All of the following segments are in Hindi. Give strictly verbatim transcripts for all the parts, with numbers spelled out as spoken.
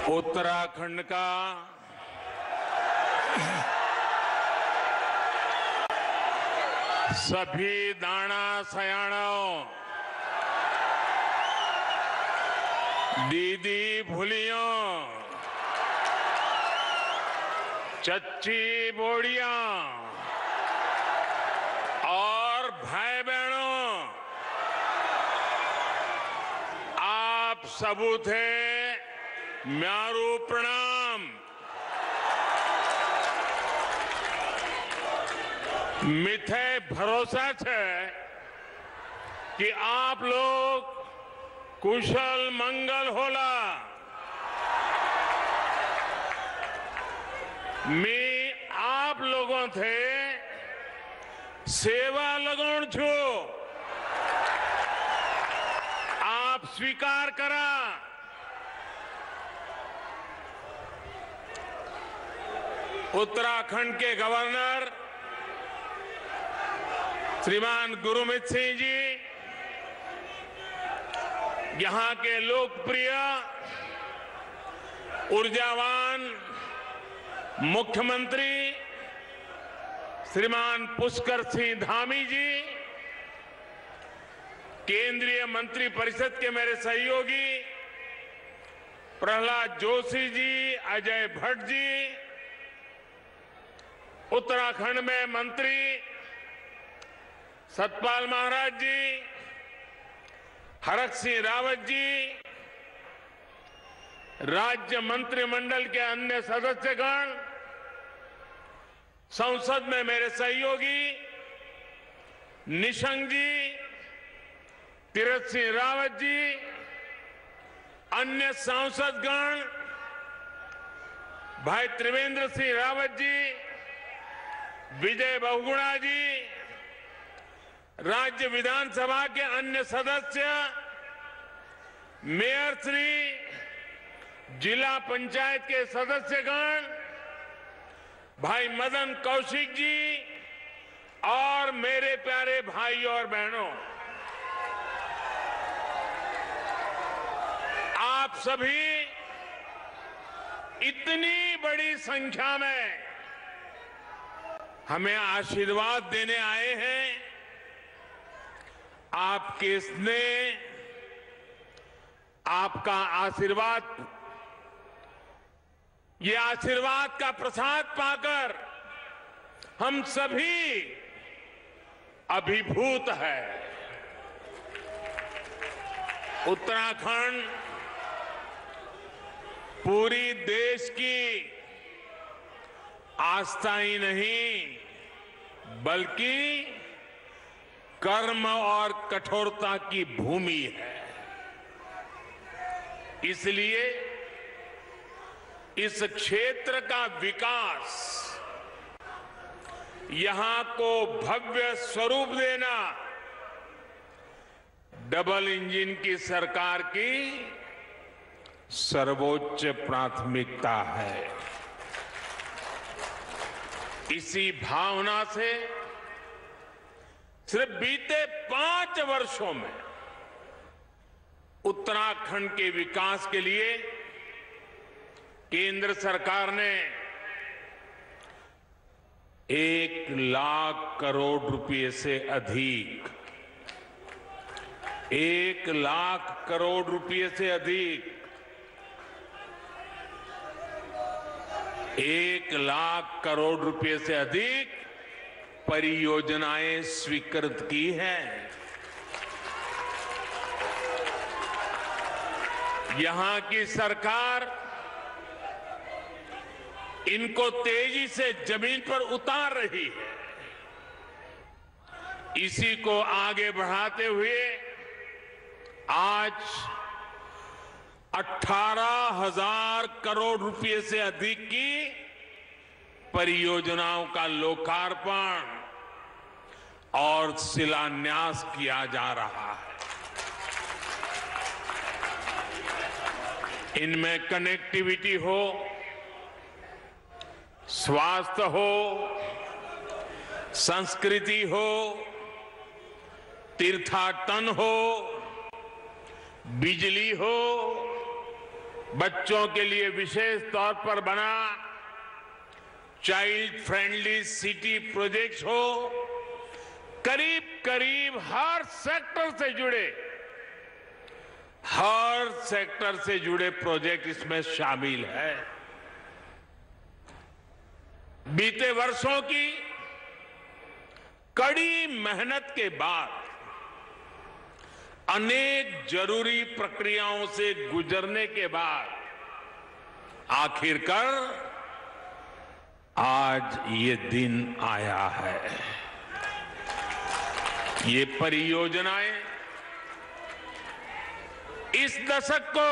उत्तराखंड का सभी दाना सयाणों, दीदी भूलियों, चच्ची बोड़ियां और भाई बहनों, आप सबू थे म्यारू प्रणाम। मिथे भरोसा है कि आप लोग कुशल मंगल होला। मैं आप लोगों थे सेवा लगन छू, आप स्वीकार करा। उत्तराखंड के गवर्नर श्रीमान गुरमीत सिंह जी, यहां के लोकप्रिय ऊर्जावान मुख्यमंत्री श्रीमान पुष्कर सिंह धामी जी, केंद्रीय मंत्री परिषद के मेरे सहयोगी प्रहलाद जोशी जी, अजय भट्ट जी, उत्तराखंड में मंत्री सतपाल महाराज जी, हरक सिंह रावत जी, राज्य मंत्रिमंडल के अन्य सदस्यगण, संसद में मेरे सहयोगी निशंक जी, तीरथ सिंह रावत जी, अन्य सांसदगण, भाई त्रिवेंद्र सिंह रावत जी, विजय बहुगुणा जी, राज्य विधानसभा के अन्य सदस्य, मेयर श्री, जिला पंचायत के सदस्यगण, भाई मदन कौशिक जी और मेरे प्यारे भाई और बहनों, आप सभी इतनी बड़ी संख्या में हमें आशीर्वाद देने आए हैं। आपके स्नेह, आपका आशीर्वाद, ये आशीर्वाद का प्रसाद पाकर हम सभी अभिभूत है। उत्तराखंड पूरी देश की आस्था ही नहीं बल्कि कर्म और कठोरता की भूमि है। इसलिए इस क्षेत्र का विकास, यहां को भव्य स्वरूप देना डबल इंजन की सरकार की सर्वोच्च प्राथमिकता है। इसी भावना से सिर्फ बीते पांच वर्षों में उत्तराखंड के विकास के लिए केंद्र सरकार ने एक लाख करोड़ रुपए से अधिक एक लाख करोड़ रुपए से अधिक एक लाख करोड़ रुपए से अधिक परियोजनाएं स्वीकृत की हैं। यहां की सरकार इनको तेजी से जमीन पर उतार रही है। इसी को आगे बढ़ाते हुए आज अठारह हजार करोड़ रुपए से अधिक की परियोजनाओं का लोकार्पण और शिलान्यास किया जा रहा है। इनमें कनेक्टिविटी हो, स्वास्थ्य हो, संस्कृति हो, तीर्थाटन हो, बिजली हो, बच्चों के लिए विशेष तौर पर बना चाइल्ड फ्रेंडली सिटी प्रोजेक्ट्स हो, करीब करीब हर सेक्टर से जुड़े हर सेक्टर से जुड़े प्रोजेक्ट इसमें शामिल है। बीते वर्षों की कड़ी मेहनत के बाद अनेक जरूरी प्रक्रियाओं से गुजरने के बाद आखिरकार आज ये दिन आया है। ये परियोजनाएं इस दशक को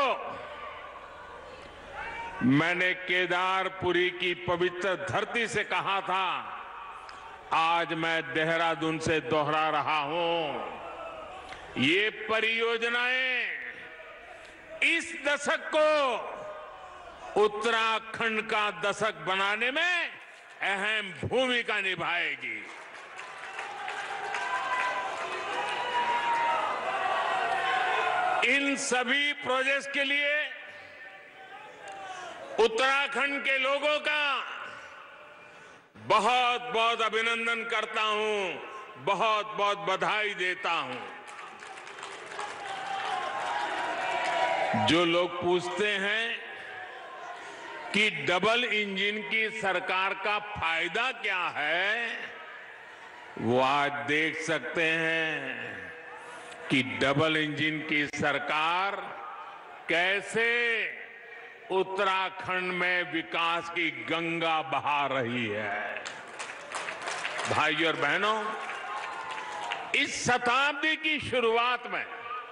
मैंने केदारपुरी की पवित्र धरती से कहा था, आज मैं देहरादून से दोहरा रहा हूं। ये परियोजनाएं इस दशक को उत्तराखंड का दशक बनाने में अहम भूमिका निभाएगी। इन सभी प्रोजेक्ट्स के लिए उत्तराखंड के लोगों का बहुत बहुत अभिनंदन करता हूं, बहुत बहुत बधाई देता हूं। जो लोग पूछते हैं कि डबल इंजन की सरकार का फायदा क्या है, वो आज देख सकते हैं कि डबल इंजन की सरकार कैसे उत्तराखंड में विकास की गंगा बहा रही है। भाइयों और बहनों, इस शताब्दी की शुरुआत में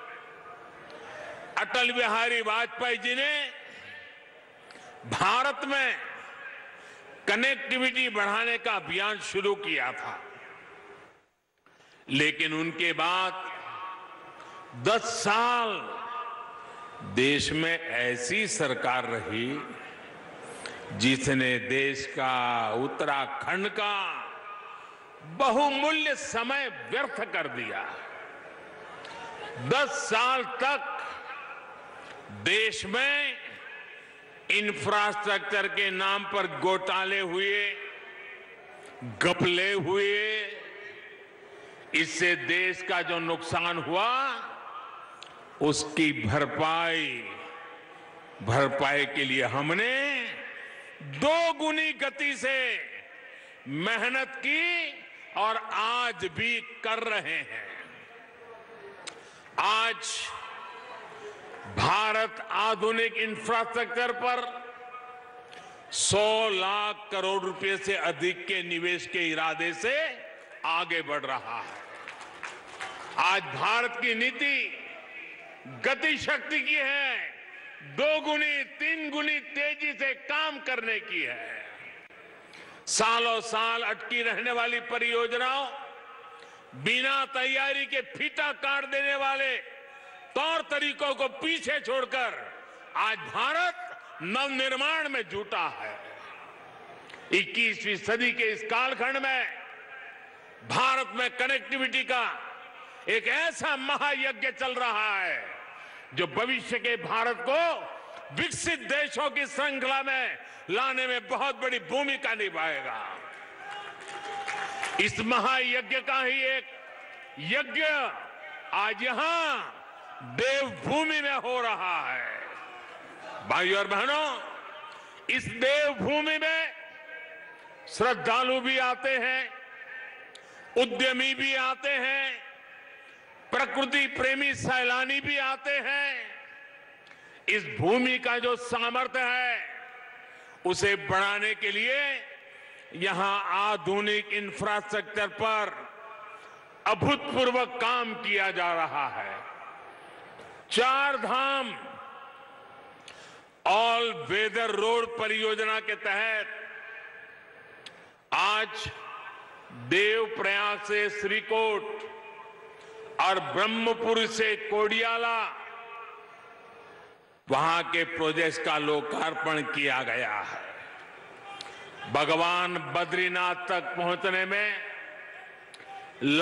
अटल बिहारी वाजपेयी जी ने भारत में कनेक्टिविटी बढ़ाने का अभियान शुरू किया था, लेकिन उनके बाद दस साल देश में ऐसी सरकार रही जिसने देश का, उत्तराखंड का बहुमूल्य समय व्यर्थ कर दिया। दस साल तक देश में इंफ्रास्ट्रक्चर के नाम पर घोटाले हुए, घपले हुए। इससे देश का जो नुकसान हुआ उसकी भरपाई भरपाई के लिए हमने दो गुनी गति से मेहनत की और आज भी कर रहे हैं। आज भारत आधुनिक इंफ्रास्ट्रक्चर पर सौ लाख करोड़ रुपए से अधिक के निवेश के इरादे से आगे बढ़ रहा है। आज भारत की नीति गति शक्ति की है, दो गुनी तीन गुनी तेजी से काम करने की है। सालों साल अटकी रहने वाली परियोजनाओं, बिना तैयारी के फीता काट देने वाले तौर तरीकों को पीछे छोड़कर आज भारत नवनिर्माण में जुटा है। इक्कीसवीं सदी के इस कालखंड में भारत में कनेक्टिविटी का एक ऐसा महायज्ञ चल रहा है जो भविष्य के भारत को विकसित देशों की श्रृंखला में लाने में बहुत बड़ी भूमिका निभाएगा। इस महायज्ञ का ही एक यज्ञ आज यहां देवभूमि में हो रहा है। भाइयों और बहनों, इस देवभूमि में श्रद्धालु भी आते हैं, उद्यमी भी आते हैं, प्रकृति प्रेमी सैलानी भी आते हैं। इस भूमि का जो सामर्थ्य है उसे बढ़ाने के लिए यहां आधुनिक इंफ्रास्ट्रक्चर पर अभूतपूर्व काम किया जा रहा है। चार धाम ऑल वेदर रोड परियोजना के तहत आज देवप्रयाग से श्रीकोट और ब्रह्मपुर से कोडियाला, वहां के प्रोजेक्ट्स का लोकार्पण किया गया है। भगवान बद्रीनाथ तक पहुंचने में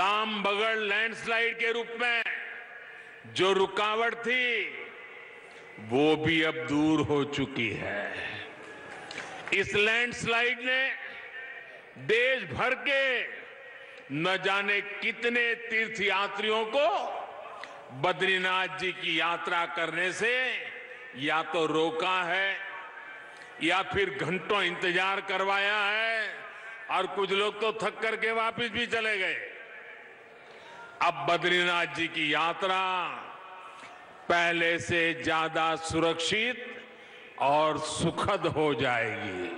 लामबगड़ लैंडस्लाइड के रूप में जो रुकावट थी वो भी अब दूर हो चुकी है। इस लैंडस्लाइड ने देश भर के न जाने कितने तीर्थयात्रियों को बद्रीनाथ जी की यात्रा करने से या तो रोका है या फिर घंटों इंतजार करवाया है और कुछ लोग तो थक करके वापस भी चले गए। अब बद्रीनाथ जी की यात्रा पहले से ज्यादा सुरक्षित और सुखद हो जाएगी।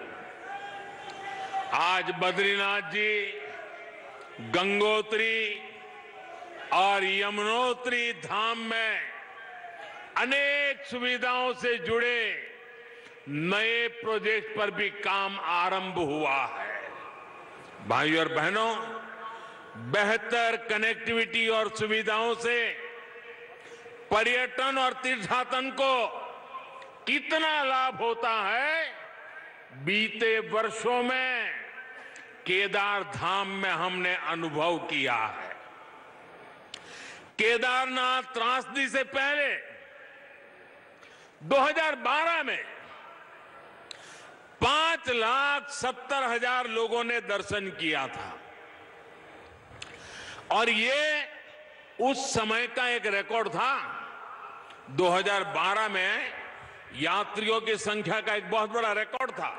आज बद्रीनाथ जी गंगोत्री और यमुनोत्री धाम में अनेक सुविधाओं से जुड़े नए प्रोजेक्ट पर भी काम आरंभ हुआ है। भाइयों और बहनों, बेहतर कनेक्टिविटी और सुविधाओं से पर्यटन और तीर्थाटन को कितना लाभ होता है, बीते वर्षों में केदार धाम में हमने अनुभव किया है। केदारनाथ त्रासदी से पहले दो हज़ार बारह में पांच लाख सत्तर हजार लोगों ने दर्शन किया था और ये उस समय का एक रिकॉर्ड था। दो हज़ार बारह में यात्रियों की संख्या का एक बहुत बड़ा रिकॉर्ड था,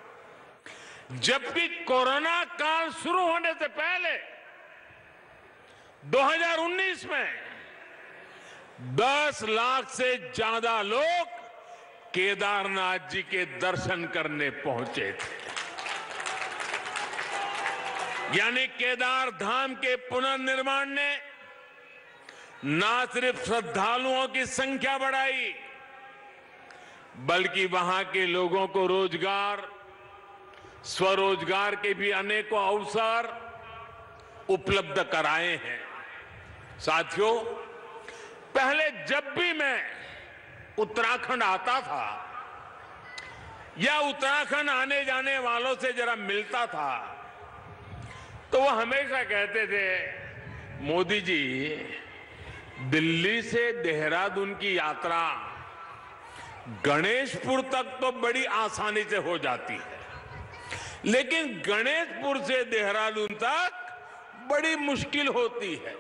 जबकि कोरोना काल शुरू होने से पहले दो हज़ार उन्नीस में दस लाख से ज्यादा लोग केदारनाथ जी के दर्शन करने पहुंचे थे। यानी केदार धाम के पुनर्निर्माण ने न सिर्फ श्रद्धालुओं की संख्या बढ़ाई, बल्कि वहां के लोगों को रोजगार, स्वरोजगार के भी अनेकों अवसर उपलब्ध कराए हैं। साथियों, पहले जब भी मैं उत्तराखंड आता था या उत्तराखंड आने जाने वालों से जरा मिलता था तो वो हमेशा कहते थे, मोदी जी, दिल्ली से देहरादून की यात्रा गणेशपुर तक तो बड़ी आसानी से हो जाती है, लेकिन गणेशपुर से देहरादून तक बड़ी मुश्किल होती है।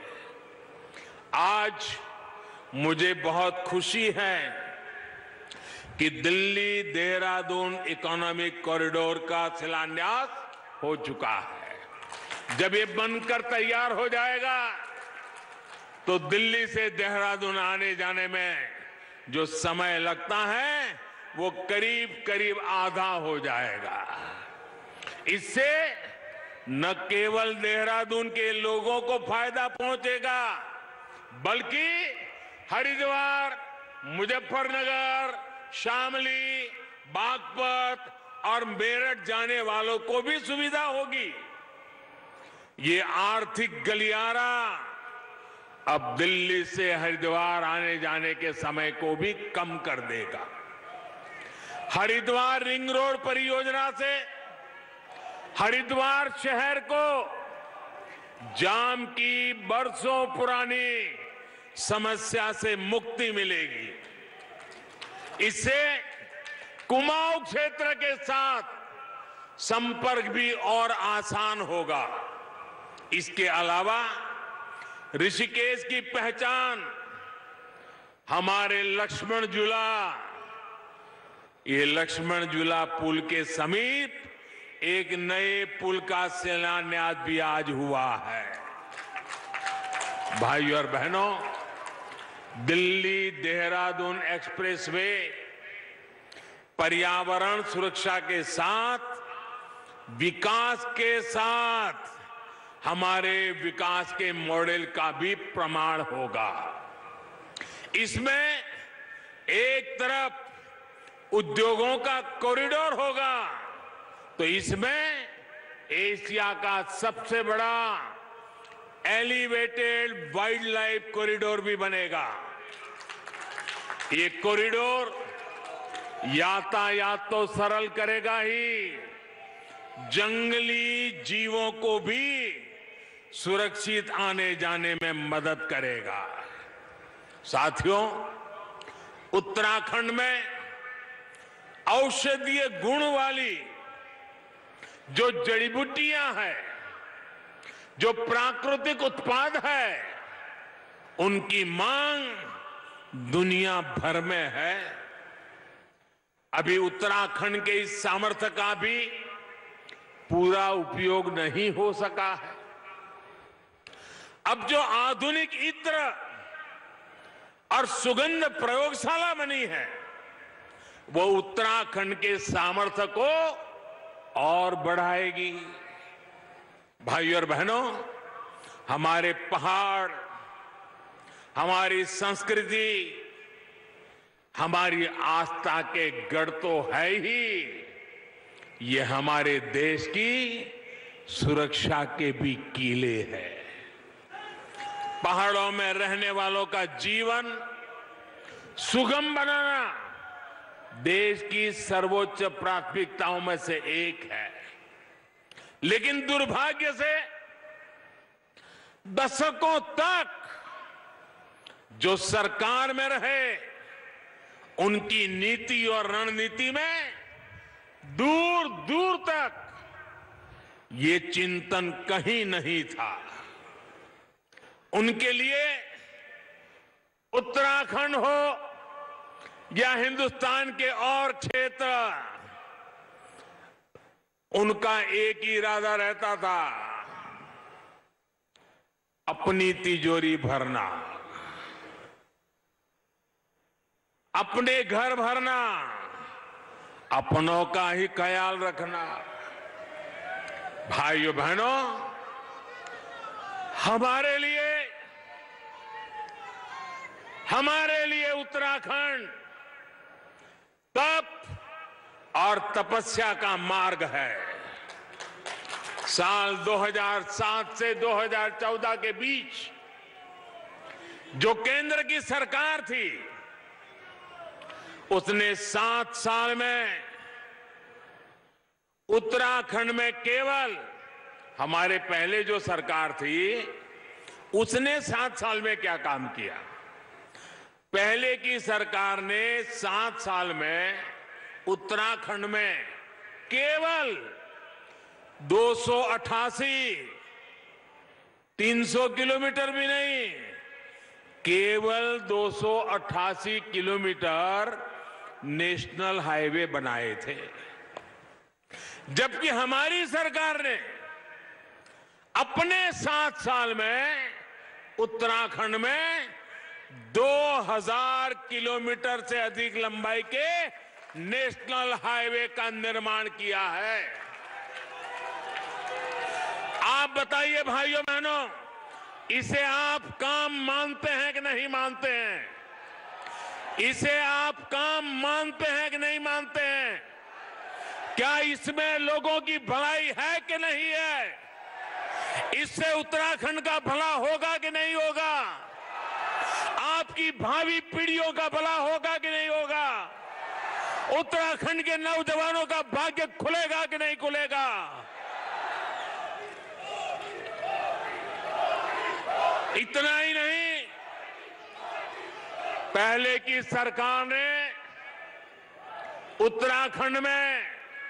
आज मुझे बहुत खुशी है कि दिल्ली देहरादून इकोनॉमिक कॉरिडोर का शिलान्यास हो चुका है। जब ये बनकर तैयार हो जाएगा तो दिल्ली से देहरादून आने जाने में जो समय लगता है वो करीब करीब आधा हो जाएगा। इससे न केवल देहरादून के लोगों को फायदा पहुंचेगा, बल्कि हरिद्वार, मुजफ्फरनगर, शामली, बागपत और मेरठ जाने वालों को भी सुविधा होगी। ये आर्थिक गलियारा अब दिल्ली से हरिद्वार आने जाने के समय को भी कम कर देगा। हरिद्वार रिंग रोड परियोजना से हरिद्वार शहर को जाम की बरसों पुरानी समस्या से मुक्ति मिलेगी। इससे कुमाऊं क्षेत्र के साथ संपर्क भी और आसान होगा। इसके अलावा ऋषिकेश की पहचान हमारे लक्ष्मण झूला, ये लक्ष्मण झूला पुल के समीप एक नए पुल का शिलान्यास भी आज हुआ है। भाइयों और बहनों, दिल्ली देहरादून एक्सप्रेसवे पर्यावरण सुरक्षा के साथ विकास के साथ हमारे विकास के मॉडल का भी प्रमाण होगा। इसमें एक तरफ उद्योगों का कॉरिडोर होगा तो इसमें एशिया का सबसे बड़ा एलिवेटेड वाइल्ड लाइफ कॉरिडोर भी बनेगा। ये कॉरिडोर यातायात तो सरल करेगा ही, जंगली जीवों को भी सुरक्षित आने जाने में मदद करेगा। साथियों, उत्तराखंड में औषधीय गुण वाली जो जड़ी बूटियां हैं, जो प्राकृतिक उत्पाद है, उनकी मांग दुनिया भर में है। अभी उत्तराखंड के इस सामर्थ्य का भी पूरा उपयोग नहीं हो सका है। अब जो आधुनिक इत्र और सुगंध प्रयोगशाला बनी है, वो उत्तराखंड के सामर्थ्य को और बढ़ाएगी। भाइयों और बहनों, हमारे पहाड़, हमारी संस्कृति, हमारी आस्था के गढ़ तो है ही, ये हमारे देश की सुरक्षा के भी कीले हैं। पहाड़ों में रहने वालों का जीवन सुगम बनाना देश की सर्वोच्च प्राथमिकताओं में से एक है। लेकिन दुर्भाग्य से दशकों तक जो सरकार में रहे, उनकी नीति और रणनीति में दूर दूर तक ये चिंतन कहीं नहीं था। उनके लिए उत्तराखंड हो या हिंदुस्तान के और क्षेत्र, उनका एक ही इरादा रहता था, अपनी तिजोरी भरना, अपने घर भरना, अपनों का ही ख्याल रखना। भाइयों बहनों, हमारे लिए हमारे लिए उत्तराखंड तप और तपस्या का मार्ग है। साल दो हज़ार सात से दो हज़ार चौदह के बीच जो केंद्र की सरकार थी, उसने सात साल में उत्तराखंड में केवल, हमारे पहले जो सरकार थी उसने सात साल में क्या काम किया? पहले की सरकार ने सात साल में उत्तराखंड में केवल दो सौ अट्ठासी, तीन सौ किलोमीटर भी नहीं, केवल दो सौ अट्ठासी किलोमीटर नेशनल हाईवे बनाए थे। जबकि हमारी सरकार ने अपने सात साल में उत्तराखंड में दो हज़ार किलोमीटर से अधिक लंबाई के नेशनल हाईवे का निर्माण किया है। आप बताइए भाइयों बहनों, इसे आप काम मानते हैं कि नहीं मानते हैं? इसे आप काम मानते हैं कि नहीं मानते हैं? क्या इसमें लोगों की भलाई है कि नहीं है? इससे उत्तराखंड का भला होगा कि नहीं होगा? आपकी भावी पीढ़ियों का भला होगा कि नहीं होगा? उत्तराखंड के नौजवानों का भाग्य खुलेगा कि नहीं खुलेगा? इतना ही नहीं, पहले की सरकार ने उत्तराखंड में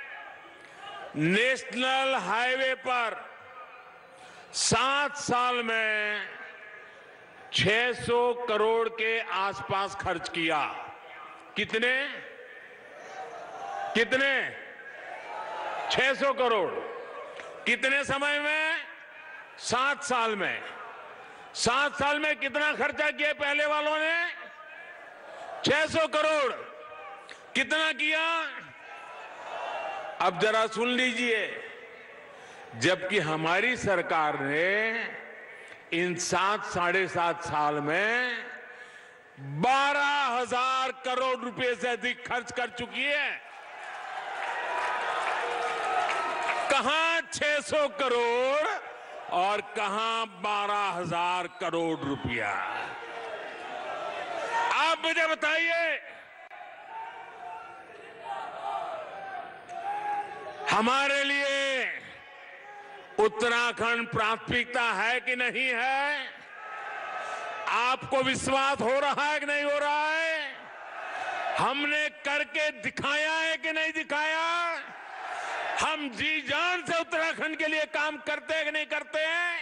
नेशनल हाईवे पर सात साल में छह सौ करोड़ के आसपास खर्च किया। कितने कितने छह सौ करोड़। कितने समय में? सात साल में। सात साल में कितना खर्चा किया पहले वालों ने? छह सौ करोड़। कितना किया? अब जरा सुन लीजिए, जबकि हमारी सरकार ने इन सात साढ़े सात साल में बारह हजार करोड़ रुपए से अधिक खर्च कर चुकी है। कहां छह सौ करोड़ और कहां बारह हजार करोड़ रुपया? आप मुझे बताइए, हमारे लिए उत्तराखंड प्राथमिकता है कि नहीं है? आपको विश्वास हो रहा है कि नहीं हो रहा है? हमने करके दिखाया है कि नहीं दिखाया? हम जी जान से उत्तराखंड के लिए काम करते हैं कि नहीं करते हैं?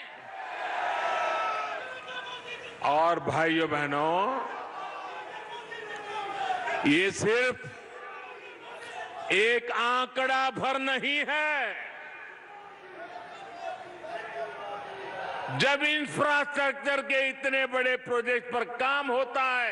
और भाइयों बहनों, ये सिर्फ एक आंकड़ा भर नहीं है। जब इंफ्रास्ट्रक्चर के इतने बड़े प्रोजेक्ट पर काम होता है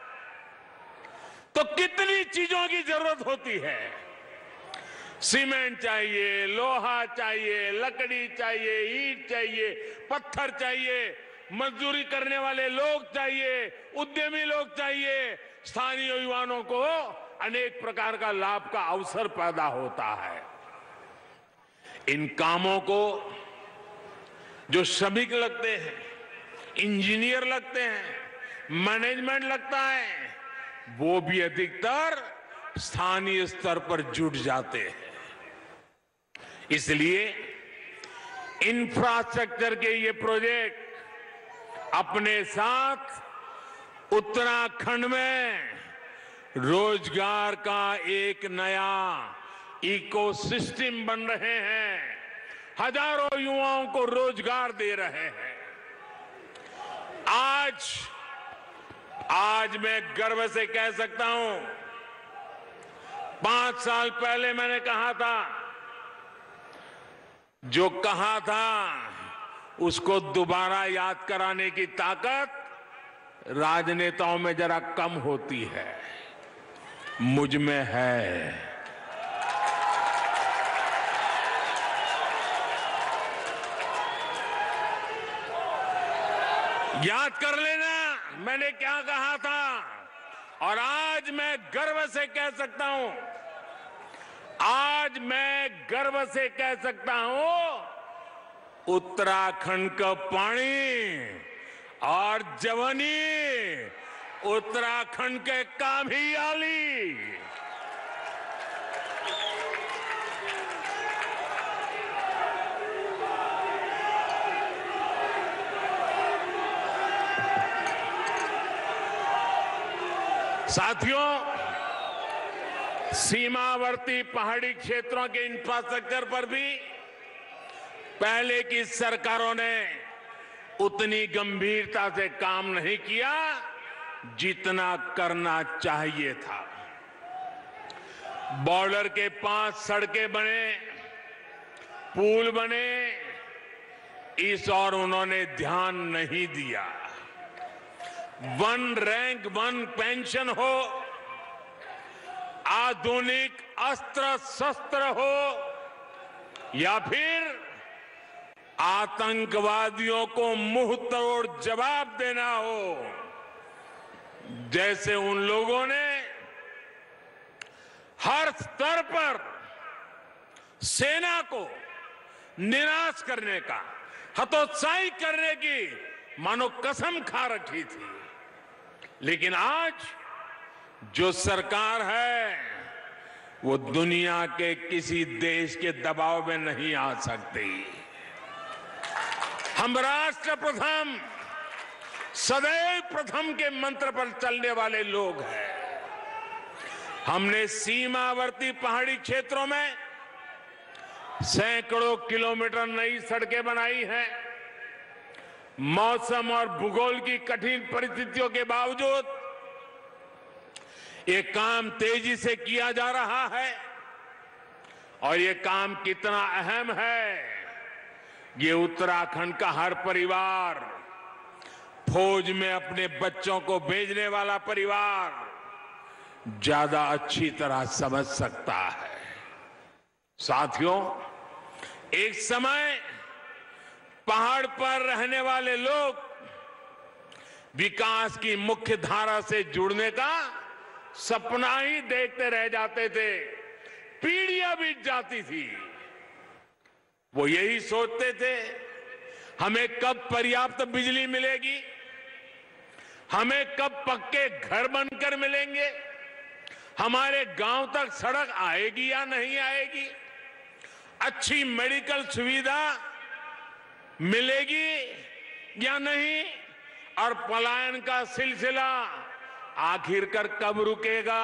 तो कितनी चीजों की जरूरत होती है। सीमेंट चाहिए, लोहा चाहिए, लकड़ी चाहिए, ईंट चाहिए, पत्थर चाहिए, मजदूरी करने वाले लोग चाहिए, उद्यमी लोग चाहिए, स्थानीय युवाओं को अनेक प्रकार का लाभ का अवसर पैदा होता है। इन कामों को जो श्रमिक लगते हैं, इंजीनियर लगते हैं, मैनेजमेंट लगता है, वो भी अधिकतर स्थानीय स्तर पर जुट जाते हैं। इसलिए इंफ्रास्ट्रक्चर के ये प्रोजेक्ट अपने साथ उत्तराखंड में रोजगार का एक नया इकोसिस्टम बन रहे हैं, हजारों युवाओं को रोजगार दे रहे हैं। आज आज मैं गर्व से कह सकता हूं, पांच साल पहले मैंने कहा था, जो कहा था उसको दोबारा याद कराने की ताकत राजनेताओं में जरा कम होती है, मुझ में है। याद कर लेना मैंने क्या कहा था, और आज मैं गर्व से कह सकता हूं, आज मैं गर्व से कह सकता हूं, उत्तराखंड का पानी और जवानी उत्तराखंड के काम ही आली। साथियों, सीमावर्ती पहाड़ी क्षेत्रों के इंफ्रास्ट्रक्चर पर भी पहले की सरकारों ने उतनी गंभीरता से काम नहीं किया जितना करना चाहिए था। बॉर्डर के पास सड़कें बने, पुल बने, इस और उन्होंने ध्यान नहीं दिया। वन रैंक वन पेंशन हो, आधुनिक अस्त्र शस्त्र हो, या फिर आतंकवादियों को मुंह तोड़ जवाब देना हो, जैसे उन लोगों ने हर स्तर पर सेना को निराश करने का, हतोत्साही करने की मानो कसम खा रखी थी। लेकिन आज जो सरकार है वो दुनिया के किसी देश के दबाव में नहीं आ सकती। हम राष्ट्र प्रथम, सदैव प्रथम के मंत्र पर चलने वाले लोग हैं। हमने सीमावर्ती पहाड़ी क्षेत्रों में सैकड़ों किलोमीटर नई सड़कें बनाई हैं। मौसम और भूगोल की कठिन परिस्थितियों के बावजूद ये काम तेजी से किया जा रहा है, और ये काम कितना अहम है ये उत्तराखंड का हर परिवार, फौज में अपने बच्चों को भेजने वाला परिवार ज्यादा अच्छी तरह समझ सकता है। साथियों, एक समय पहाड़ पर रहने वाले लोग विकास की मुख्य धारा से जुड़ने का सपना ही देखते रह जाते थे। पीढ़ियां बीत जाती थी, वो यही सोचते थे हमें कब पर्याप्त बिजली मिलेगी, हमें कब पक्के घर बनकर मिलेंगे, हमारे गांव तक सड़क आएगी या नहीं आएगी, अच्छी मेडिकल सुविधा मिलेगी या नहीं, और पलायन का सिलसिला आखिरकार कब रुकेगा?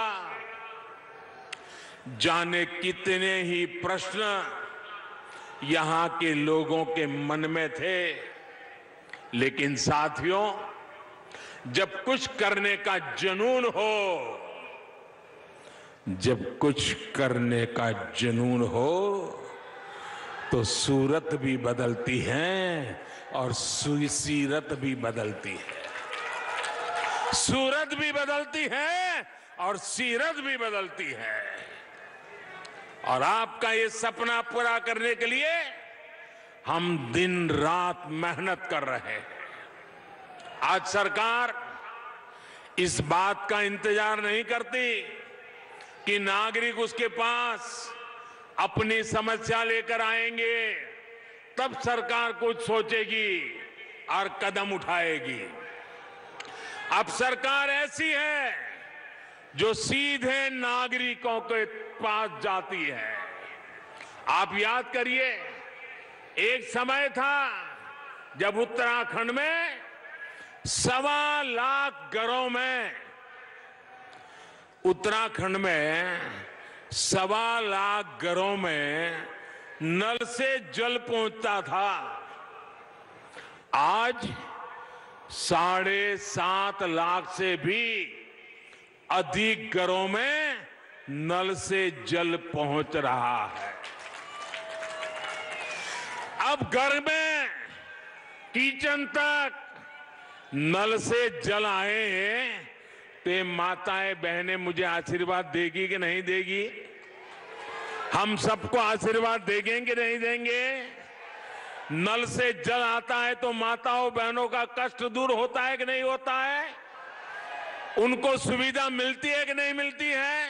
जाने कितने ही प्रश्न यहां के लोगों के मन में थे, लेकिन साथियों, जब कुछ करने का जुनून हो, जब कुछ करने का जुनून हो तो सूरत भी बदलती है और सीरत भी बदलती है। सूरत भी बदलती है और सीरत भी बदलती है। और आपका ये सपना पूरा करने के लिए हम दिन रात मेहनत कर रहे हैं। आज सरकार इस बात का इंतजार नहीं करती कि नागरिक उसके पास अपनी समस्या लेकर आएंगे, तब सरकार कुछ सोचेगी और कदम उठाएगी। अब सरकार ऐसी है जो सीधे नागरिकों के पास जाती है। आप याद करिए, एक समय था जब उत्तराखंड में सवा लाख घरों में उत्तराखंड में सवा लाख घरों में नल से जल पहुंचता था। आज साढ़े सात लाख से भी अधिक घरों में नल से जल पहुंच रहा है। अब घर में किचन तक नल से जल आए हैं, तो माताएं बहनें मुझे आशीर्वाद देगी कि नहीं देगी? हम सबको आशीर्वाद देंगे कि नहीं देंगे? नल से जल आता है तो माताओं बहनों का कष्ट दूर होता है कि नहीं होता है? उनको सुविधा मिलती है कि नहीं मिलती है?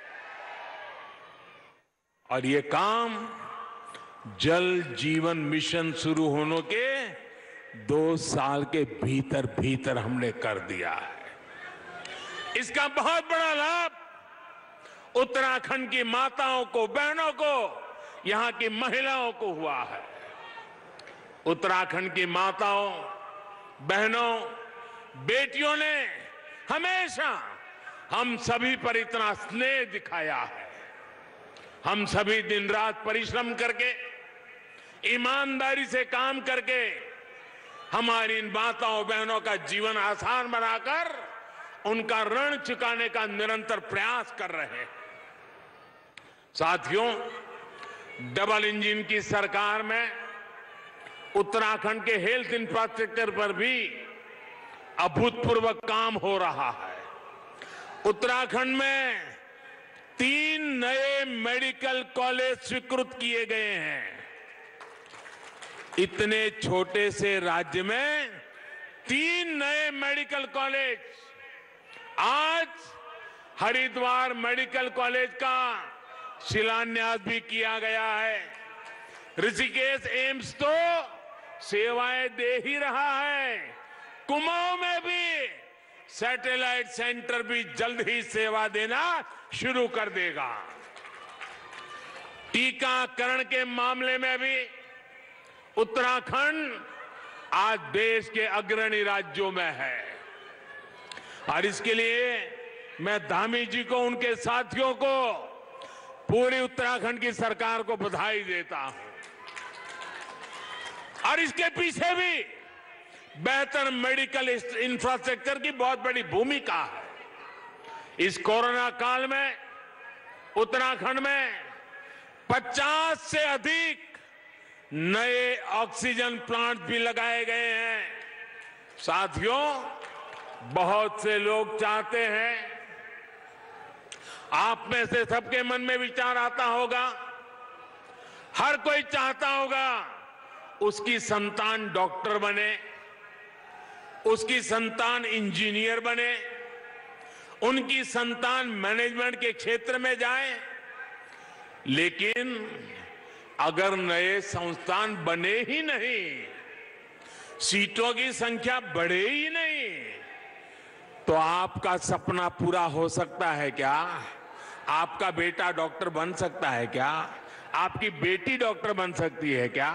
और ये काम जल जीवन मिशन शुरू होने के दो साल के भीतर भीतर हमने कर दिया है। इसका बहुत बड़ा लाभ उत्तराखंड की माताओं को, बहनों को, यहां की महिलाओं को हुआ है। उत्तराखंड की माताओं, बहनों, बेटियों ने हमेशा हम सभी पर इतना स्नेह दिखाया है। हम सभी दिन रात परिश्रम करके, ईमानदारी से काम करके हमारी इन माताओं बहनों का जीवन आसान बनाकर उनका ऋण चुकाने का निरंतर प्रयास कर रहे हैं। साथियों, डबल इंजन की सरकार में उत्तराखंड के हेल्थ इंफ्रास्ट्रक्चर पर भी अभूतपूर्व काम हो रहा है। उत्तराखंड में तीन नए मेडिकल कॉलेज स्वीकृत किए गए हैं। इतने छोटे से राज्य में तीन नए मेडिकल कॉलेज। आज हरिद्वार मेडिकल कॉलेज का शिलान्यास भी किया गया है। ऋषिकेश एम्स तो सेवाएं दे ही रहा है। कुमाऊं में भी सैटेलाइट सेंटर भी जल्द ही सेवा देना शुरू कर देगा। टीकाकरण के मामले में भी उत्तराखंड आज देश के अग्रणी राज्यों में है। और इसके लिए मैं धामी जी को, उनके साथियों को, पूरी उत्तराखंड की सरकार को बधाई देता हूं। और इसके पीछे भी बेहतर मेडिकल इंफ्रास्ट्रक्चर की बहुत बड़ी भूमिका है। इस कोरोना काल में उत्तराखंड में पचास से अधिक नए ऑक्सीजन प्लांट भी लगाए गए हैं। साथियों, बहुत से लोग चाहते हैं, आप में से सबके मन में विचार आता होगा, हर कोई चाहता होगा उसकी संतान डॉक्टर बने, उसकी संतान इंजीनियर बने, उनकी संतान मैनेजमेंट के क्षेत्र में जाए। लेकिन अगर नए संस्थान बने ही नहीं, सीटों की संख्या बढ़े ही नहीं, तो आपका सपना पूरा हो सकता है क्या? आपका बेटा डॉक्टर बन सकता है क्या? आपकी बेटी डॉक्टर बन सकती है क्या?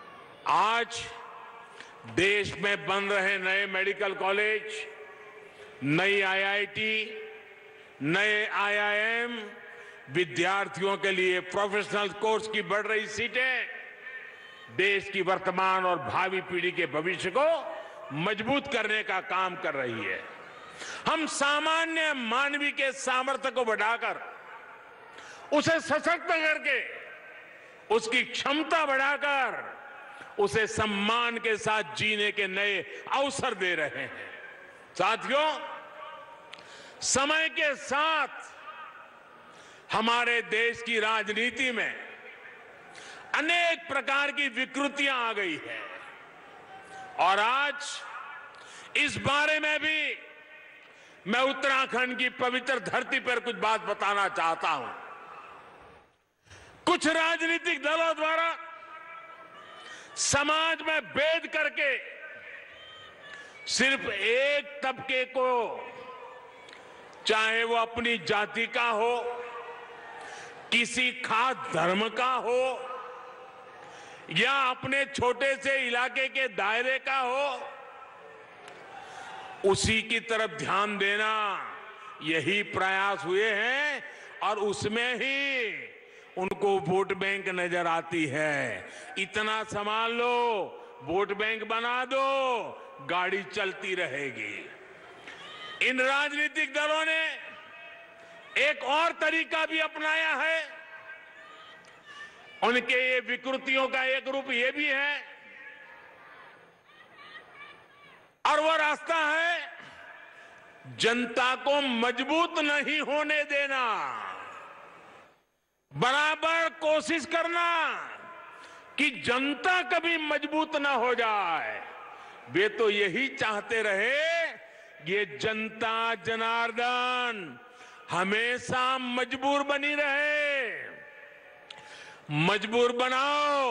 आज देश में बन रहे नए मेडिकल कॉलेज नई आई आई टी, नए आई आई एम, विद्यार्थियों के लिए प्रोफेशनल कोर्स की बढ़ रही सीटें देश की वर्तमान और भावी पीढ़ी के भविष्य को मजबूत करने का काम कर रही है। हम सामान्य मानवीय के सामर्थ्य को बढ़ाकर, उसे सशक्त करके, उसकी क्षमता बढ़ाकर उसे सम्मान के साथ जीने के नए अवसर दे रहे हैं। साथियों, समय के साथ हमारे देश की राजनीति में अनेक प्रकार की विकृतियां आ गई है और आज इस बारे में भी मैं उत्तराखंड की पवित्र धरती पर कुछ बात बताना चाहता हूं। कुछ राजनीतिक दलों द्वारा समाज में भेद करके सिर्फ एक तबके को, चाहे वो अपनी जाति का हो, किसी खास धर्म का हो या अपने छोटे से इलाके के दायरे का हो, उसी की तरफ ध्यान देना, यही प्रयास हुए हैं और उसमें ही उनको वोट बैंक नजर आती है। इतना संभाल लो, वोट बैंक बना दो, गाड़ी चलती रहेगी। इन राजनीतिक दलों ने एक और तरीका भी अपनाया है। उनके ये विकृतियों का एक रूप ये भी है और वो रास्ता है जनता को मजबूत नहीं होने देना, बराबर कोशिश करना कि जनता कभी मजबूत ना हो जाए। वे तो यही चाहते रहे, ये जनता जनार्दन हमेशा मजबूर बनी रहे। मजबूर बनाओ,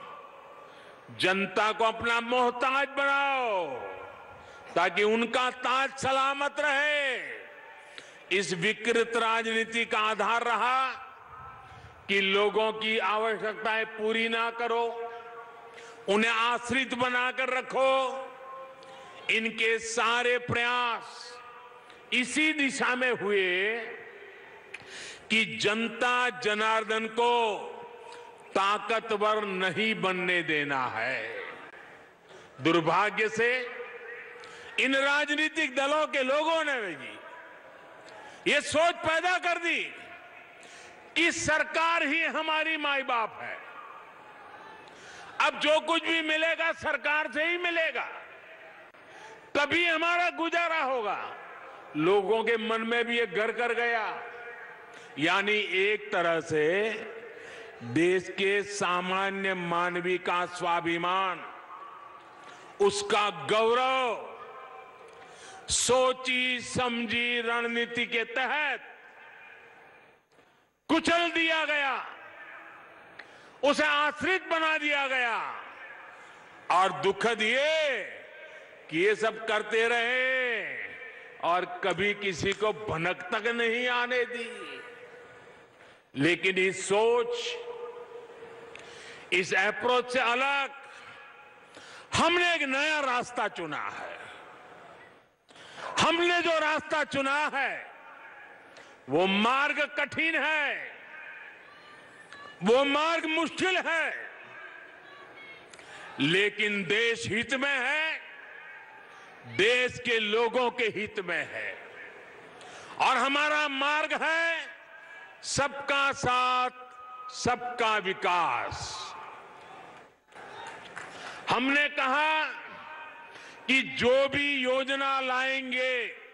जनता को अपना मोहताज बनाओ ताकि उनका ताज सलामत रहे। इस विकृत राजनीति का आधार रहा कि लोगों की आवश्यकताएं पूरी ना करो, उन्हें आश्रित बनाकर रखो। इनके सारे प्रयास इसी दिशा में हुए कि जनता जनार्दन को ताकतवर नहीं बनने देना है। दुर्भाग्य से इन राजनीतिक दलों के लोगों ने भी ये सोच पैदा कर दी कि सरकार ही हमारी माई बाप है, अब जो कुछ भी मिलेगा सरकार से ही मिलेगा, तभी हमारा गुजारा होगा। लोगों के मन में भी ये घर कर गया। यानी एक तरह से देश के सामान्य मानवीय का स्वाभिमान, उसका गौरव सोची समझी रणनीति के तहत कुचल दिया गया, उसे आश्रित बना दिया गया। और दुखद ये कि ये सब करते रहे और कभी किसी को भनक तक नहीं आने दी। लेकिन इस सोच, इस अप्रोच से अलग हमने एक नया रास्ता चुना है। हमने जो रास्ता चुना है वो मार्ग कठिन है, वो मार्ग मुश्किल है, लेकिन देश हित में है, देश के लोगों के हित में है। और हमारा मार्ग है सबका साथ, सबका विकास। हमने कहा कि जो भी योजना लाएंगे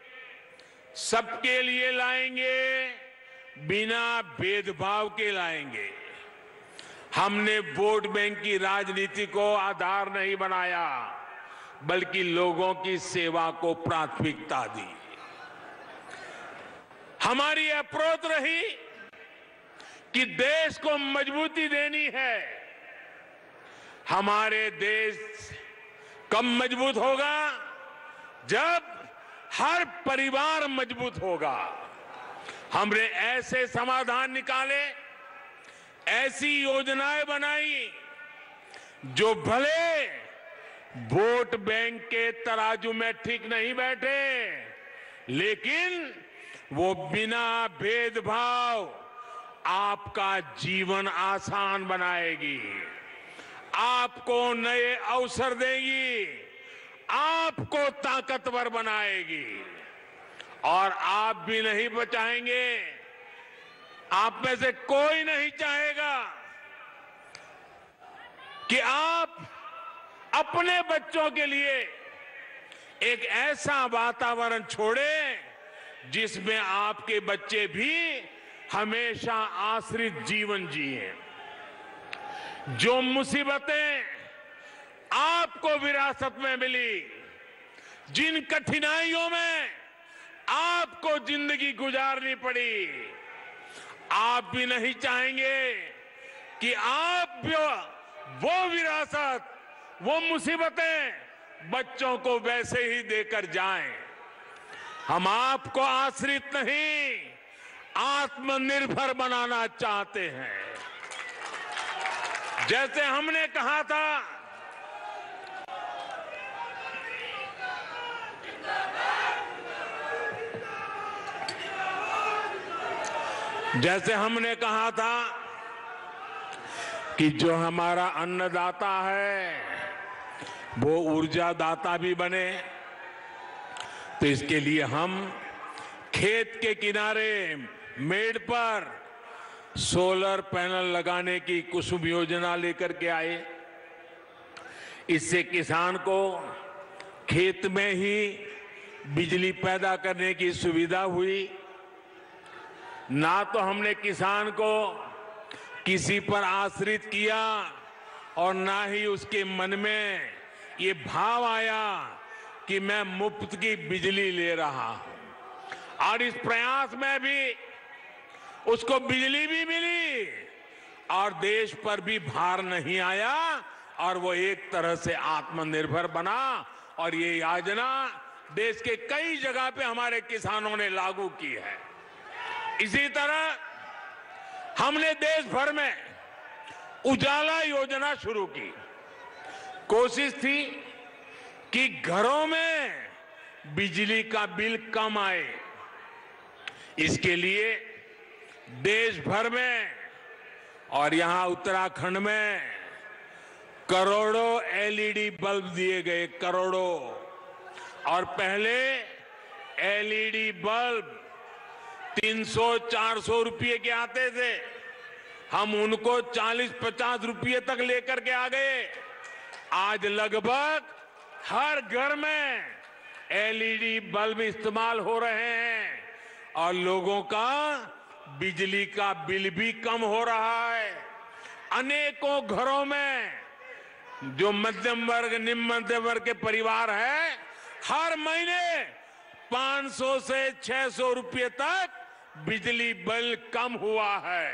सबके लिए लाएंगे, बिना भेदभाव के लाएंगे। हमने वोट बैंक की राजनीति को आधार नहीं बनाया, बल्कि लोगों की सेवा को प्राथमिकता दी। हमारी अप्रोच रही कि देश को मजबूती देनी है। हमारे देश कब मजबूत होगा? जब हर परिवार मजबूत होगा। हमने ऐसे समाधान निकाले, ऐसी योजनाएं बनाई जो भले वोट बैंक के तराजू में ठीक नहीं बैठे, लेकिन वो बिना भेदभाव आपका जीवन आसान बनाएगी, आपको नए अवसर देगी, आपको ताकतवर बनाएगी। और आप भी नहीं बचाएंगे, आप में से कोई नहीं चाहेगा कि आप अपने बच्चों के लिए एक ऐसा वातावरण छोड़ें जिसमें आपके बच्चे भी हमेशा आश्रित जीवन जिए। जो मुसीबतें आपको विरासत में मिली, जिन कठिनाइयों में आपको जिंदगी गुजारनी पड़ी, आप भी नहीं चाहेंगे कि आप भी वो विरासत, वो मुसीबतें बच्चों को वैसे ही देकर जाएं। हम आपको आश्रित नहीं, आत्मनिर्भर बनाना चाहते हैं। जैसे हमने कहा था, जैसे हमने कहा था कि जो हमारा अन्नदाता है वो ऊर्जा दाता भी बने, तो इसके लिए हम खेत के किनारे मेड़ पर सोलर पैनल लगाने की कुसुम योजना लेकर के आए। इससे किसान को खेत में ही बिजली पैदा करने की सुविधा हुई। ना तो हमने किसान को किसी पर आश्रित किया और ना ही उसके मन में ये भाव आया कि मैं मुफ्त की बिजली ले रहा हूं। और इस प्रयास में भी उसको बिजली भी मिली और देश पर भी भार नहीं आया और वो एक तरह से आत्मनिर्भर बना। और ये योजना देश के कई जगह पे हमारे किसानों ने लागू की है। इसी तरह हमने देश भर में उजाला योजना शुरू की। कोशिश थी कि घरों में बिजली का बिल कम आए। इसके लिए देश भर में और यहां उत्तराखंड में करोड़ों एलईडी बल्ब दिए गए, करोड़ों। और पहले एलईडी बल्ब तीन सौ चार सौ रुपये के आते थे, हम उनको चालीस पचास रुपये तक लेकर के आ गए। आज लगभग हर घर में एलईडी बल्ब इस्तेमाल हो रहे हैं और लोगों का बिजली का बिल भी कम हो रहा है। अनेकों घरों में जो मध्यम वर्ग, निम्न मध्यम वर्ग के परिवार है, हर महीने पाँच सौ से छह सौ रुपये तक बिजली बिल कम हुआ है।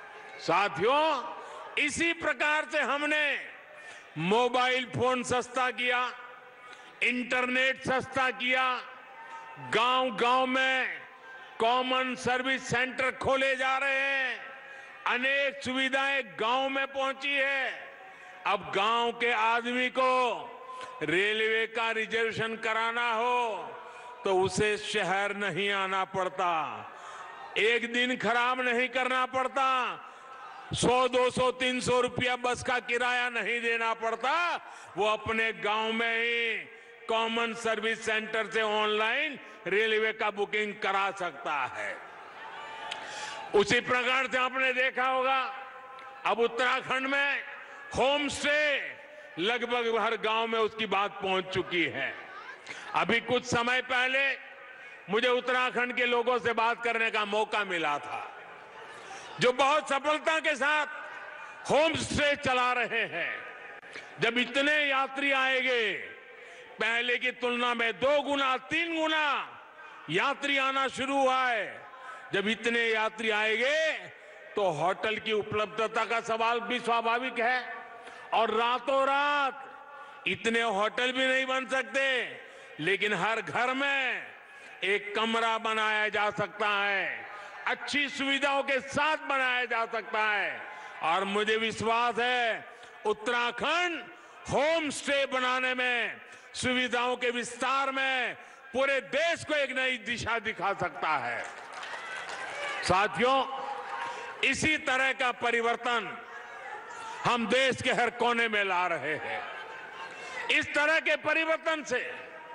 साथियों, इसी प्रकार से हमने मोबाइल फोन सस्ता किया, इंटरनेट सस्ता किया, गांव-गांव में कॉमन सर्विस सेंटर खोले जा रहे हैं, अनेक सुविधाएं गांव में पहुंची है। अब गांव के आदमी को रेलवे का रिजर्वेशन कराना हो तो उसे शहर नहीं आना पड़ता, एक दिन खराब नहीं करना पड़ता, सौ दो सौ तीन सौ रुपया बस का किराया नहीं देना पड़ता। वो अपने गांव में ही कॉमन सर्विस सेंटर से ऑनलाइन रेलवे का बुकिंग करा सकता है। उसी प्रकार से आपने देखा होगा अब उत्तराखंड में होम स्टे लगभग हर गांव में उसकी बात पहुंच चुकी है। अभी कुछ समय पहले मुझे उत्तराखंड के लोगों से बात करने का मौका मिला था, जो बहुत सफलता के साथ होम स्टे चला रहे हैं। जब इतने यात्री आएंगे, पहले की तुलना में दो गुना तीन गुना यात्री आना शुरू हुआ है। जब इतने यात्री आएंगे तो होटल की उपलब्धता का सवाल भी स्वाभाविक है और रातों रात इतने होटल भी नहीं बन सकते, लेकिन हर घर में एक कमरा बनाया जा सकता है, अच्छी सुविधाओं के साथ बनाया जा सकता है। और मुझे विश्वास है उत्तराखंड होम स्टे बनाने में, सुविधाओं के विस्तार में पूरे देश को एक नई दिशा दिखा सकता है। साथियों, इसी तरह का परिवर्तन हम देश के हर कोने में ला रहे हैं। इस तरह के परिवर्तन से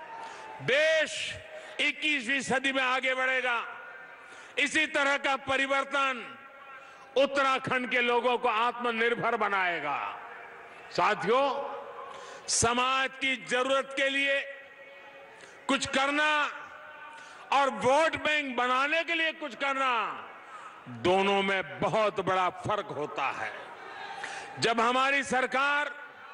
देश इक्कीसवीं सदी में आगे बढ़ेगा। इसी तरह का परिवर्तन उत्तराखंड के लोगों को आत्मनिर्भर बनाएगा। साथियों, समाज की जरूरत के लिए कुछ करना और वोट बैंक बनाने के लिए कुछ करना, दोनों में बहुत बड़ा फर्क होता है। जब हमारी सरकार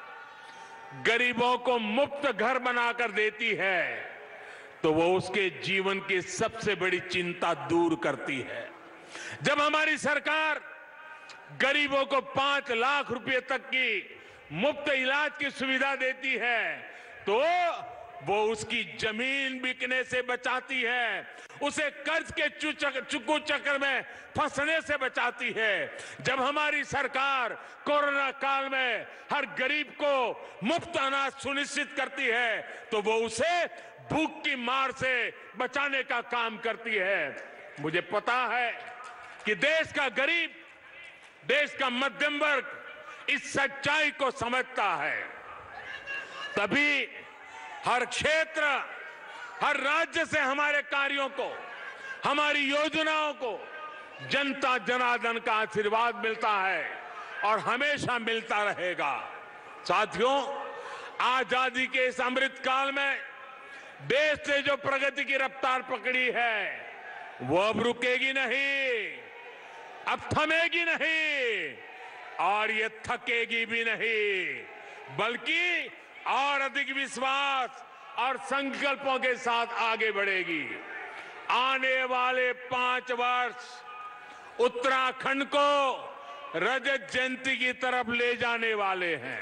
गरीबों को मुफ्त घर बनाकर देती है तो वो उसके जीवन की सबसे बड़ी चिंता दूर करती है। जब हमारी सरकार गरीबों को पांच लाख रुपए तक की मुफ्त इलाज की सुविधा देती है तो वो उसकी जमीन बिकने से बचाती है, उसे कर्ज के चुक्कू चक्कर में फंसने से बचाती है। जब हमारी सरकार कोरोना काल में हर गरीब को मुफ्त अनाज सुनिश्चित करती है तो वो उसे भूख की मार से बचाने का काम करती है। मुझे पता है कि देश का गरीब, देश का मध्यम वर्ग इस सच्चाई को समझता है। तभी हर क्षेत्र, हर राज्य से हमारे कार्यों को, हमारी योजनाओं को जनता जनार्दन का आशीर्वाद मिलता है और हमेशा मिलता रहेगा। साथियों, आजादी के इस अमृत काल में देश ने जो प्रगति की रफ्तार पकड़ी है वो अब रुकेगी नहीं, अब थमेगी नहीं और ये थकेगी भी नहीं, बल्कि और अधिक विश्वास और संकल्पों के साथ आगे बढ़ेगी। आने वाले पांच वर्ष उत्तराखंड को रजत जयंती की तरफ ले जाने वाले हैं।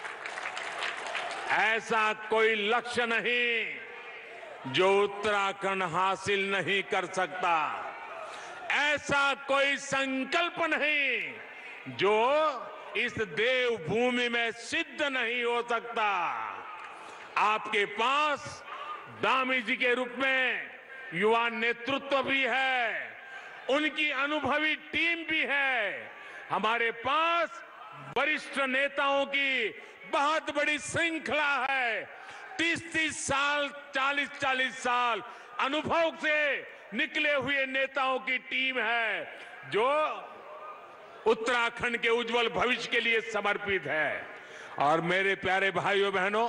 ऐसा कोई लक्ष्य नहीं जो उत्तराखंड हासिल नहीं कर सकता, ऐसा कोई संकल्प नहीं जो इस देवभूमि में सिद्ध नहीं हो सकता। आपके पास दामी जी के रूप में युवा नेतृत्व भी है, उनकी अनुभवी टीम भी है, हमारे पास वरिष्ठ नेताओं की बहुत बड़ी श्रृंखला है। तीस तीस साल, चालीस चालीस साल अनुभव से निकले हुए नेताओं की टीम है जो उत्तराखंड के उज्जवल भविष्य के लिए समर्पित है। और मेरे प्यारे भाइयों बहनों,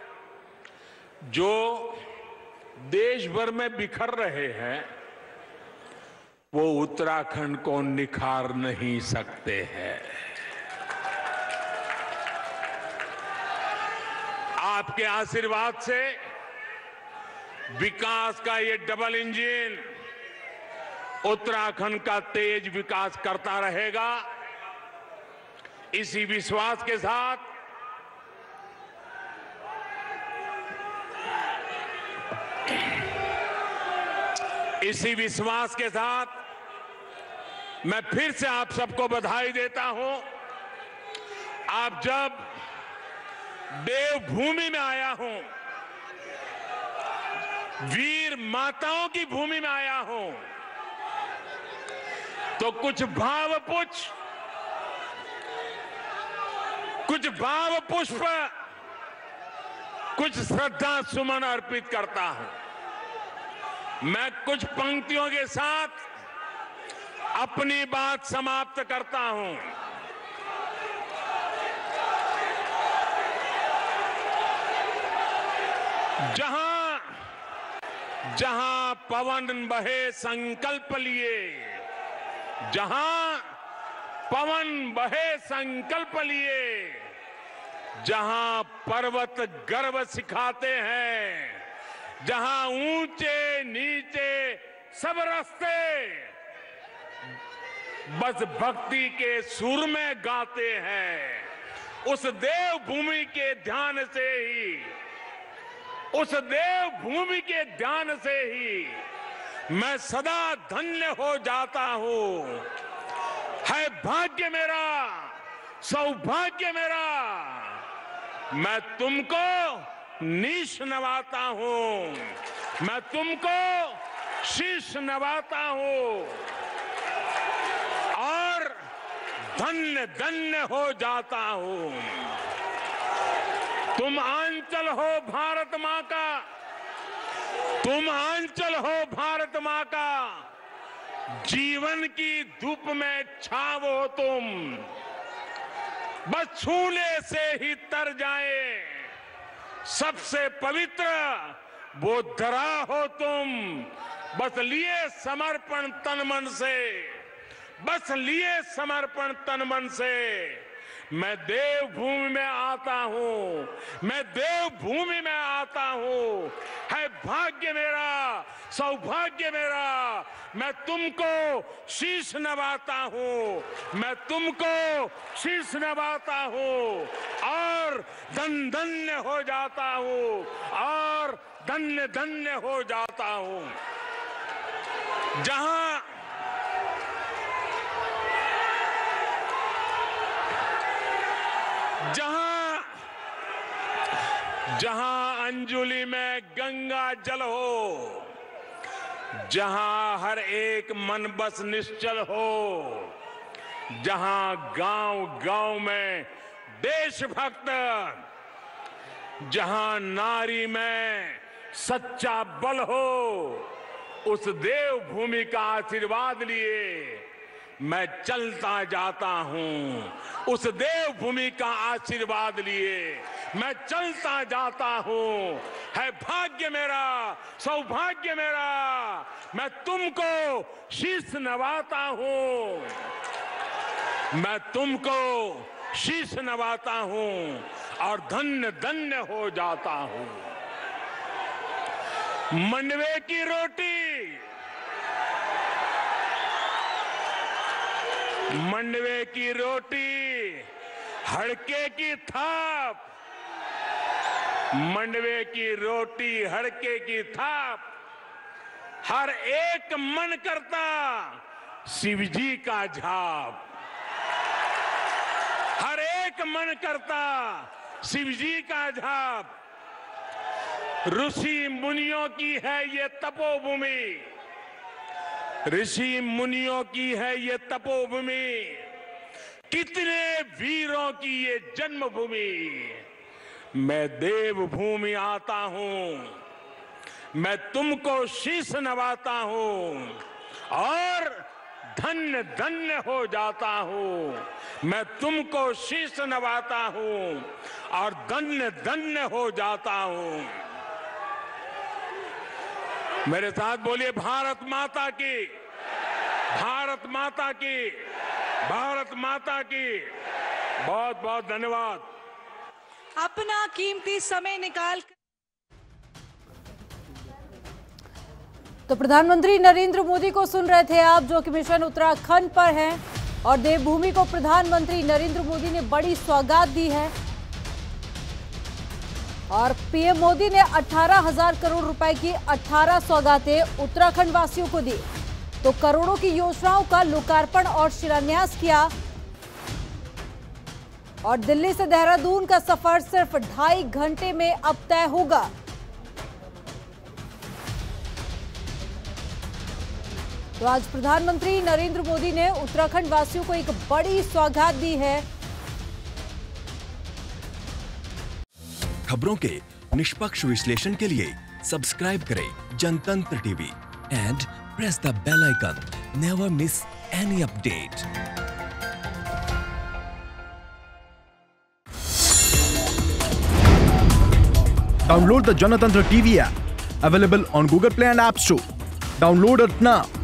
जो देश भर में बिखर रहे हैं वो उत्तराखंड को निखार नहीं सकते हैं। आपके आशीर्वाद से विकास का ये डबल इंजन उत्तराखंड का तेज विकास करता रहेगा। इसी विश्वास के साथ इसी विश्वास के साथ मैं फिर से आप सबको बधाई देता हूं। आप जब देवभूमि में आया हूं, वीर माताओं की भूमि में आया हूं, तो कुछ भाव पुष्प कुछ भाव पुष्प कुछ श्रद्धा सुमन अर्पित करता हूं। मैं कुछ पंक्तियों के साथ अपनी बात समाप्त करता हूं। जहां जहां पवन बहे संकल्प लिए, जहां पवन बहे संकल्प लिए, जहां पर्वत गर्व सिखाते हैं, जहां ऊंचे नीचे सब रास्ते बस भक्ति के सुर में गाते हैं, उस देव भूमि के ध्यान से ही उस देव भूमि के ध्यान से ही मैं सदा धन्य हो जाता हूं। है भाग्य मेरा, सौभाग्य मेरा, मैं तुमको नीश नवाता हूं, मैं तुमको शीश नवाता हूं और धन्य धन्य हो जाता हूं। तुम आंचल हो भारत मां का, तुम आंचल हो भारत मां का, जीवन की धूप में छाव हो तुम, बस छूने से ही तर जाए सबसे पवित्र वो धरा हो तुम, बस लिए समर्पण तन मन से, बस लिए समर्पण तन मन से। मैं देवभूमि में आता हूं, मैं देवभूमि में आता हूं, है भाग्य मेरा, सौभाग्य मेरा, मैं तुमको शीश नवाता हूं, मैं तुमको शीश नवाता हूं और धन धन्य हो जाता हूं और धन्य धन्य हो जाता हूं। जहां जहां जहां अंजुलि में गंगा जल हो, जहां हर एक मन बस निश्चल हो, जहां गांव गांव में देशभक्त, जहां नारी में सच्चा बल हो, उस देवभूमि का आशीर्वाद लिए मैं चलता जाता हूं, उस देवभूमि का आशीर्वाद लिए मैं चलता जाता हूं, है भाग्य मेरा, सौभाग्य मेरा, मैं तुमको शीश नवाता हूं, मैं तुमको शीश नवाता हूं और धन्य धन्य हो जाता हूं। मंडवे की रोटी, मंडवे की रोटी, हड़के की थाप, मंडवे की रोटी, हड़के की थाप, हर एक मन करता शिवजी का झाप, हर एक मन करता शिवजी का झाप। ऋषि मुनियों की है ये तपोभूमि, ऋषि मुनियों की है ये तपोभूमि, कितने वीरों की ये जन्मभूमि। मैं देवभूमि आता हूं, मैं तुमको शीश नवाता हूं और धन्य धन्य हो जाता हूं, मैं तुमको शीश नवाता हूं और धन्य धन्य हो जाता हूं। मेरे साथ बोलिए, भारत माता की, भारत माता की, भारत माता की। बहुत बहुत धन्यवाद। अपना कीमती समय निकाल। तो प्रधानमंत्री नरेंद्र मोदी को सुन रहे थे आप, जो कि मिशन उत्तराखंड पर हैं और देवभूमि को प्रधानमंत्री नरेंद्र मोदी ने बड़ी सौगात दी है और पीएम मोदी ने अठारह हजार करोड़ रुपए की अठारह सौगातें उत्तराखंड वासियों को दी। तो करोड़ों की योजनाओं का लोकार्पण और शिलान्यास किया और दिल्ली से देहरादून का सफर सिर्फ ढाई घंटे में अब तय होगा। तो आज प्रधानमंत्री नरेंद्र मोदी ने उत्तराखंड वासियों को एक बड़ी सौगात दी है। खबरों के निष्पक्ष विश्लेषण के लिए सब्सक्राइब करें Janatantra TV and press the bell icon. Never miss any update. Download the Janatantra T V app, available on Google Play and App Store. Download it now.